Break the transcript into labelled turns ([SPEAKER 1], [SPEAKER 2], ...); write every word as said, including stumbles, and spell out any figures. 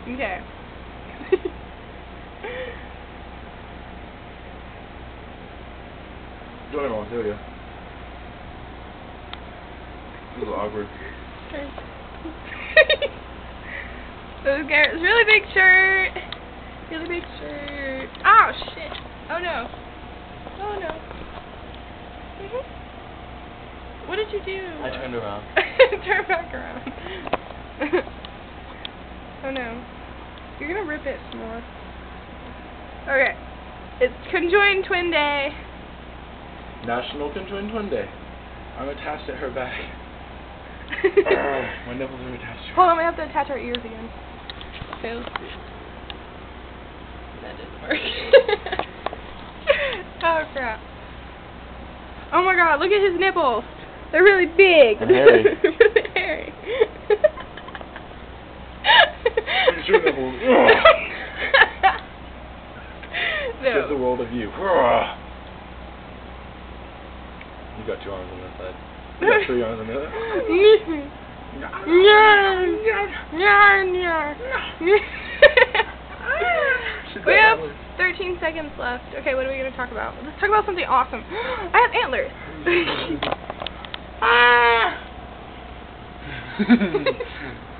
[SPEAKER 1] Okay.
[SPEAKER 2] Go ahead, I'll tell you. This is a little awkward.
[SPEAKER 1] This is Garrett's really big shirt. Really big shirt. Oh shit. Oh no. Oh no. Mm-hmm. What did you do?
[SPEAKER 2] I turned around.
[SPEAKER 1] Turn back around. Oh no. You're gonna rip it some more. Okay. It's Conjoined Twin Day.
[SPEAKER 2] National Conjoined Twin Day. I'm attached at her back. uh, my nipples are attached to her.
[SPEAKER 1] Hold on, we have to attach our ears again. Fails. That didn't work. Oh crap. Oh my god, look at his nipples. They're really big.
[SPEAKER 2] And hairy.
[SPEAKER 1] Really hairy.
[SPEAKER 2] Look at your nipples.
[SPEAKER 1] No.
[SPEAKER 2] Just the world of you. You got two arms on this side. You got three arms on the other. We have thirteen seconds left. Okay, what are we going to talk about? Let's talk about something awesome. I have antlers. Ah!